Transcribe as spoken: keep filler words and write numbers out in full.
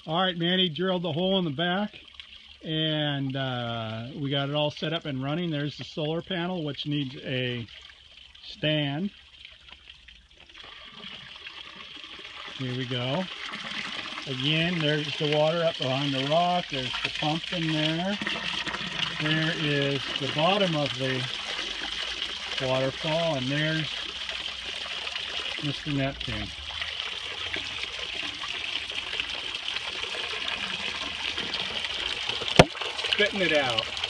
All right, Manny drilled the hole in the back, and uh, we got it all set up and running. There's the solar panel, which needs a stand. Here we go. Again, there's the water up behind the rock. There's the pump in there. There is the bottom of the waterfall, and there's Mister Neptune. Spitting it out.